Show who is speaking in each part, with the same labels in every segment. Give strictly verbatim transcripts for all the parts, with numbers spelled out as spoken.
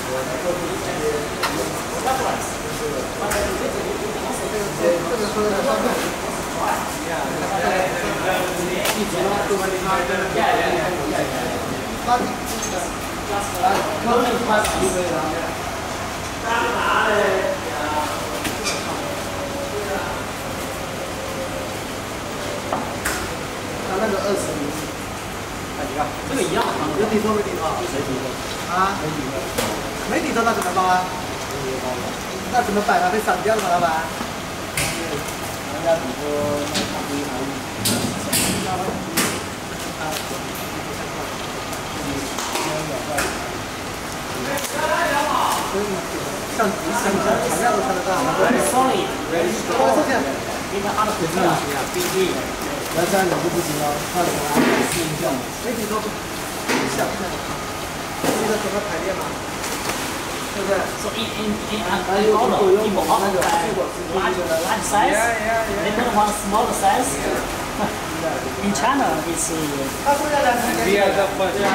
Speaker 1: 那个二十厘米，看几个？这个一样，有底头没底头？谁底头？啊？没底头。没底头那怎么包啊？那怎么摆呢？被散掉了吗，老板？人家底头那差不多还像像像材料都看得到。Sorry， 我收钱。给他按到腿上行啊，必须。那这样两个不行哦，换什么？试一下。没底头不像，这个怎么排列嘛？对不对？So in in in Angolan, people often buy large size. They don't want smaller size. In China, it's.
Speaker 2: 第二个不是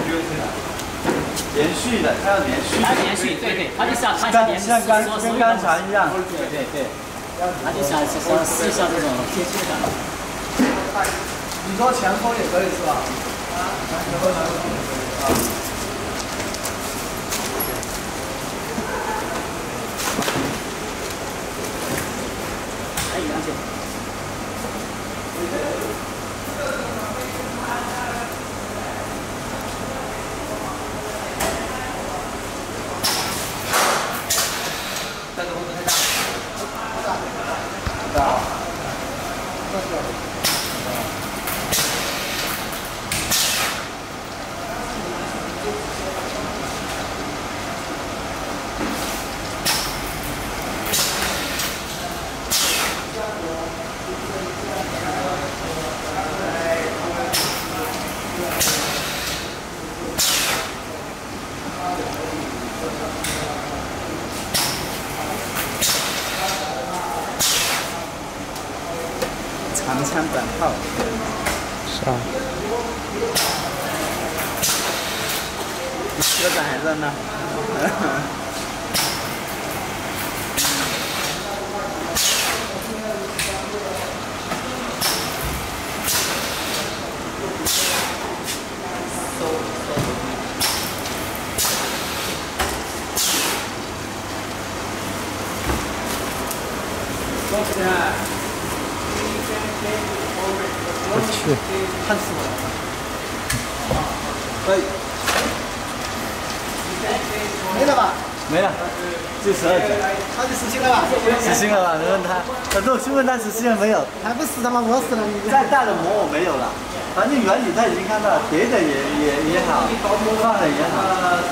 Speaker 2: 连续的，它要连续。
Speaker 1: 它连续，对对，它就像它连续
Speaker 2: 像刚跟刚才一样。对对对。
Speaker 1: 它就像是说是像这种贴切的。你说前锋也可以是吧？啊，前锋哪个啊？还有两件。这个工作太大。大。大。这个。长枪短炮，
Speaker 3: 是啊。
Speaker 2: 车长还在呢。
Speaker 3: 我去，
Speaker 1: 看死我了！
Speaker 2: 可以，
Speaker 1: 没了吧？
Speaker 2: 没了，就十二卷。
Speaker 1: 他就死心了吧？
Speaker 2: 死心了吧？你问他，他说去问他死心了没有？
Speaker 1: 还不死他妈我死了你！
Speaker 2: 再大的膜我没有了，反正原理他已经看到了，叠的也也也好，放的也好。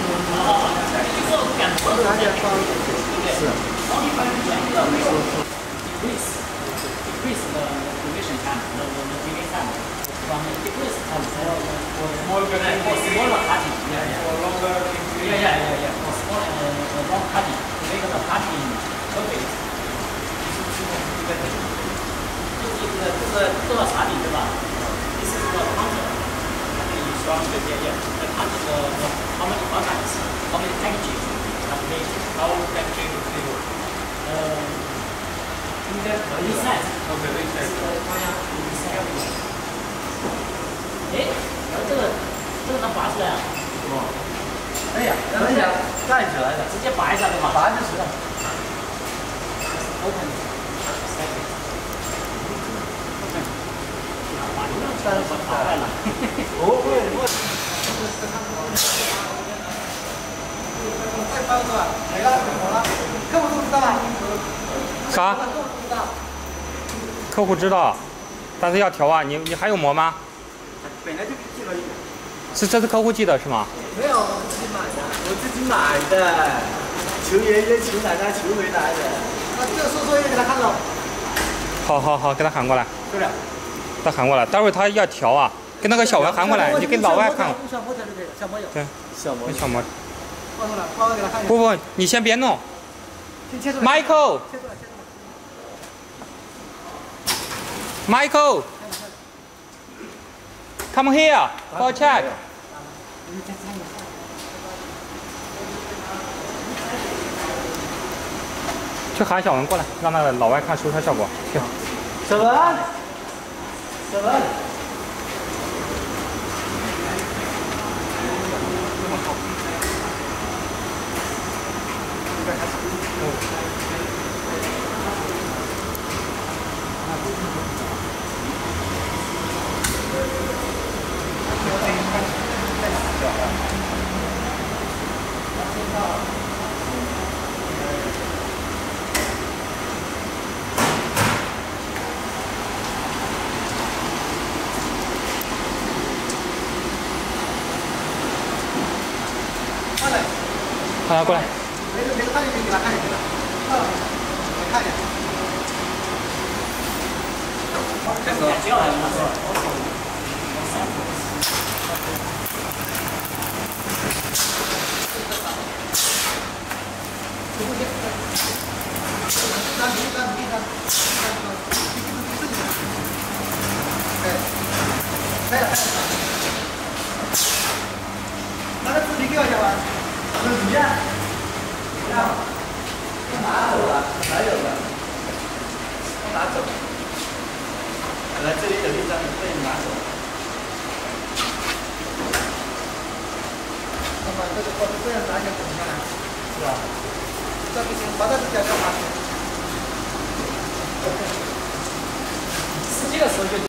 Speaker 2: 是。Decrease the duration time, the the delay time. From the decrease time for smaller for smaller cutting. Yeah, yeah. For longer. Yeah, yeah, yeah, yeah. For small and long cutting, to make the cutting perfect. 就是这个这个这个茶底对吧？这是一个汤者，它可以双的检验，它这个how many products, how many packages, how many how packaging is it? 呃。应该可以赛，哦，可以赛。哎，然后这个这个能拔出来啊？哦，可以啊，可以啊，盖起来的，直接拔一下对吧？拔就行了。open。把流量圈给打坏了。不会，不会。再翻是吧？哪个好了？客户都知道吧？
Speaker 3: 啥？客户知道，但是要调啊！你你还有膜吗？
Speaker 2: 本来就寄了一个。
Speaker 3: 是这是客户寄的是吗？
Speaker 1: 没有，我自己买的。
Speaker 2: 我自己买的，求爷爷求奶奶求回来的。
Speaker 1: 那这个叔叔也给他看了。
Speaker 3: 好好好，给他喊过来。
Speaker 1: 对了。
Speaker 3: 他喊过来，待会儿他要调啊，跟那个小文喊过来，你给老外看。
Speaker 1: 小模调就可以了，小模有。
Speaker 3: 对，
Speaker 2: 小模
Speaker 3: 小模。
Speaker 1: 放出来，放给他看一下。
Speaker 3: 不不，你先别弄。Michael。Michael, come here for a check. 去喊小文过来，让那个老外看收车效果。去。
Speaker 1: 小文，小文。
Speaker 3: 好，过来。
Speaker 1: 没事没事，看见没？给他看见没？到了，没看见。
Speaker 2: 开始了。接下来呢？
Speaker 1: 可以了，拿个纸皮给我小文。纸皮啊？不要，拿走了，哪有的？拿走。来，这里有一张，被你拿走。那么这个或者这样拿起来怎么样？是吧？这不行，把这纸夹掉吧。
Speaker 2: 司机的时候就。